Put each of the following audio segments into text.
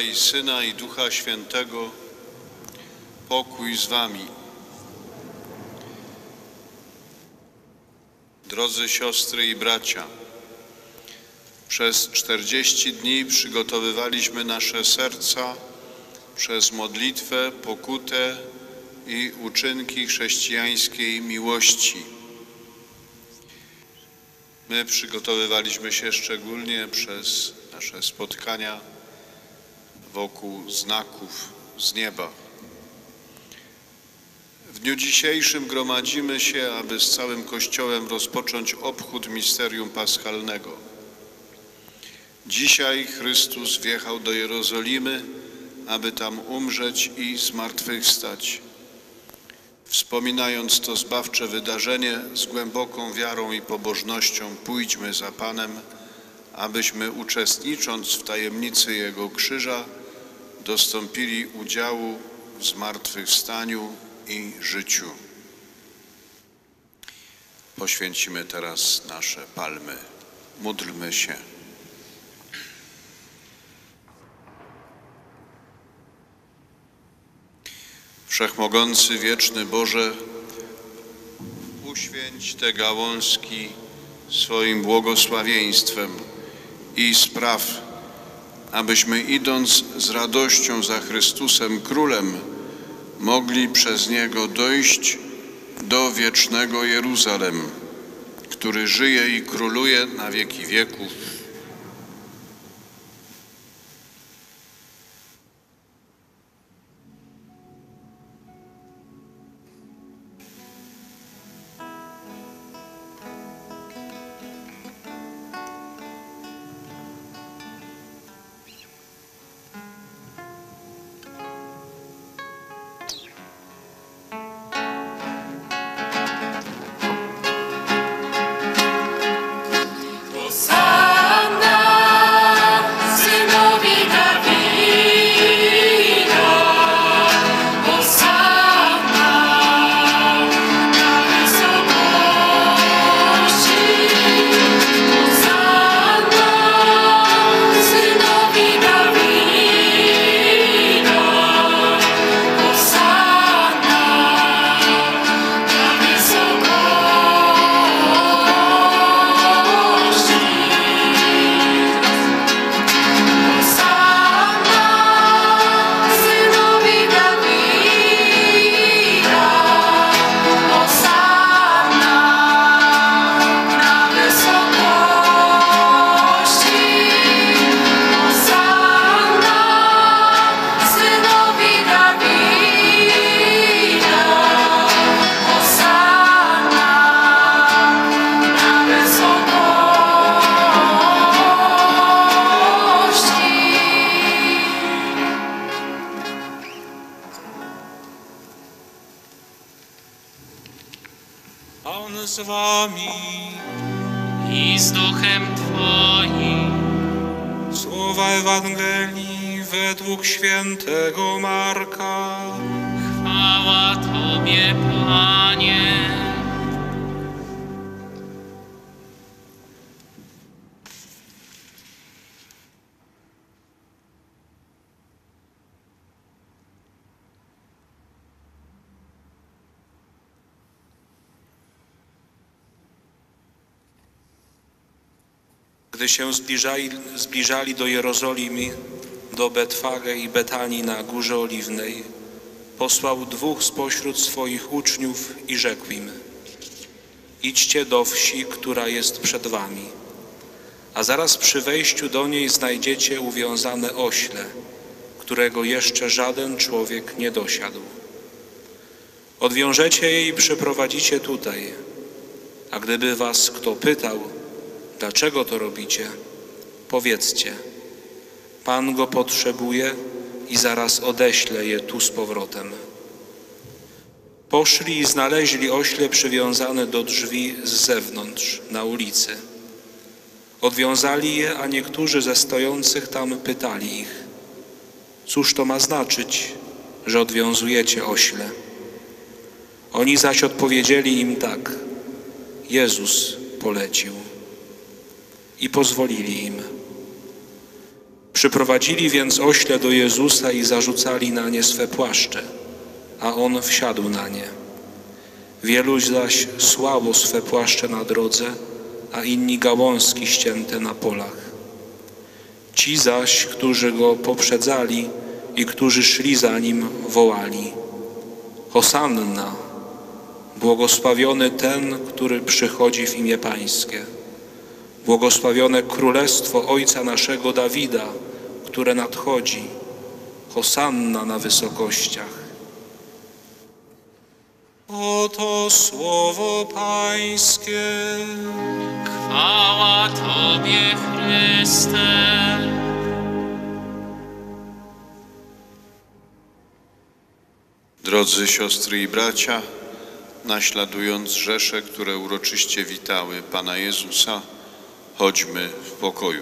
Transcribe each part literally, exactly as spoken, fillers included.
i Syna, i Ducha Świętego. Pokój z wami. Drodzy siostry i bracia, przez czterdzieści dni przygotowywaliśmy nasze serca przez modlitwę, pokutę i uczynki chrześcijańskiej miłości. My przygotowywaliśmy się szczególnie przez nasze spotkania wokół znaków z nieba. W dniu dzisiejszym gromadzimy się, aby z całym Kościołem rozpocząć obchód misterium paschalnego. Dzisiaj Chrystus wjechał do Jerozolimy, aby tam umrzeć i zmartwychwstać. Wspominając to zbawcze wydarzenie, z głęboką wiarą i pobożnością pójdźmy za Panem, abyśmy uczestnicząc w tajemnicy Jego krzyża dostąpili udziału w zmartwychwstaniu i życiu. Poświęcimy teraz nasze palmy. Módlmy się. Wszechmogący, wieczny Boże, uświęć te gałązki swoim błogosławieństwem i spraw, abyśmy idąc z radością za Chrystusem Królem, mogli przez Niego dojść do wiecznego Jeruzalem, który żyje i króluje na wieki wieków. Pan z wami i z duchem Twoim. Słowa Ewangelii według świętego Marka. Chwała Tobie, Panie. Gdy się zbliżali, zbliżali do Jerozolimy, do Betfage i Betanii na Górze Oliwnej, posłał dwóch spośród swoich uczniów i rzekł im: idźcie do wsi, która jest przed wami, a zaraz przy wejściu do niej znajdziecie uwiązane ośle, którego jeszcze żaden człowiek nie dosiadł. Odwiążecie je i przyprowadzicie tutaj, a gdyby was kto pytał, dlaczego to robicie, powiedzcie: Pan go potrzebuje i zaraz odeślę je tu z powrotem. Poszli i znaleźli ośle przywiązane do drzwi z zewnątrz, na ulicy. Odwiązali je, a niektórzy ze stojących tam pytali ich: cóż to ma znaczyć, że odwiązujecie ośle? Oni zaś odpowiedzieli im tak: Jezus polecił. I pozwolili im. Przyprowadzili więc ośle do Jezusa i zarzucali na nie swe płaszcze, a On wsiadł na nie. Wielu zaś słało swe płaszcze na drodze, a inni gałązki ścięte na polach. Ci zaś, którzy Go poprzedzali i którzy szli za Nim, wołali: Hosanna! Błogosławiony ten, który przychodzi w imię Pańskie. Błogosławione Królestwo Ojca naszego Dawida, które nadchodzi. Hosanna na wysokościach. Oto słowo Pańskie. Chwała Tobie, Chryste. Drodzy siostry i bracia, naśladując rzesze, które uroczyście witały Pana Jezusa, chodźmy w pokoju.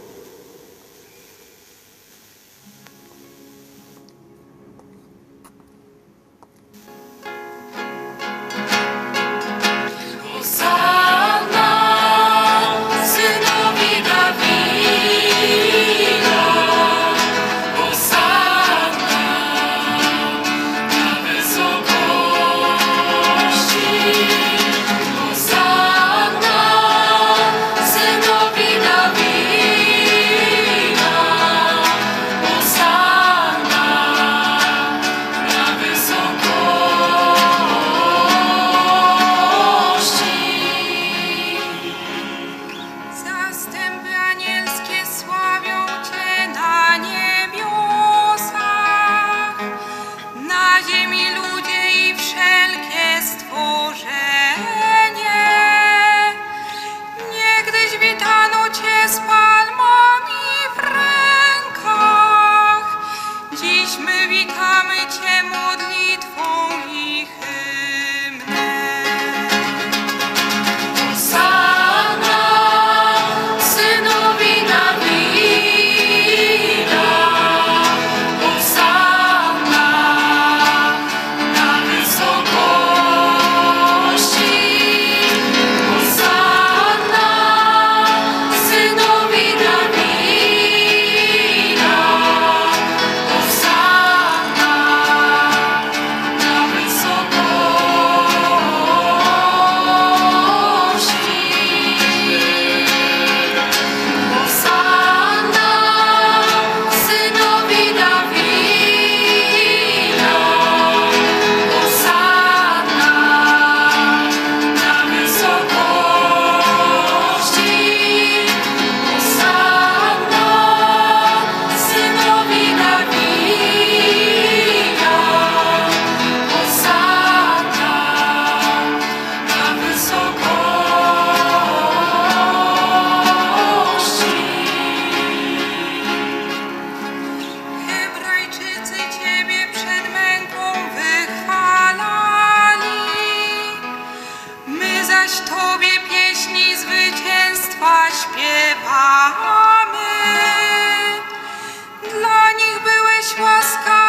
Tobie pieśni zwycięstwa śpiewamy. Dla nich byłeś łaskawy.